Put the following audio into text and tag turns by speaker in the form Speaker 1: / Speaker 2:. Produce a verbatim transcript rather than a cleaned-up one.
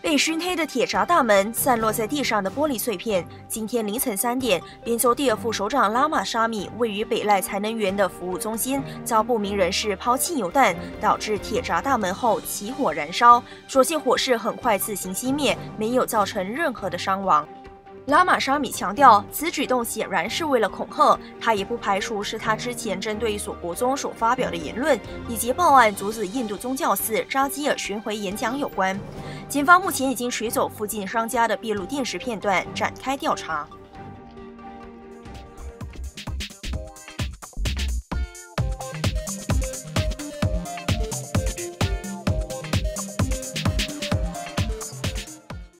Speaker 1: 被熏黑的铁闸大门，散落在地上的玻璃碎片。今天凌晨三点，宾州第二副首长拉玛沙米位于北赖才能源的服务中心遭不明人士抛汽油弹，导致铁闸大门后起火燃烧。所幸火势很快自行熄灭，没有造成任何的伤亡。 拉玛沙米强调，此举动显然是为了恐吓，他也不排除是他之前针对一所国中所发表的言论，以及报案阻止印度宗教寺扎基尔巡回演讲有关。警方目前已经取走附近商家的闭路电视片段，展开调查。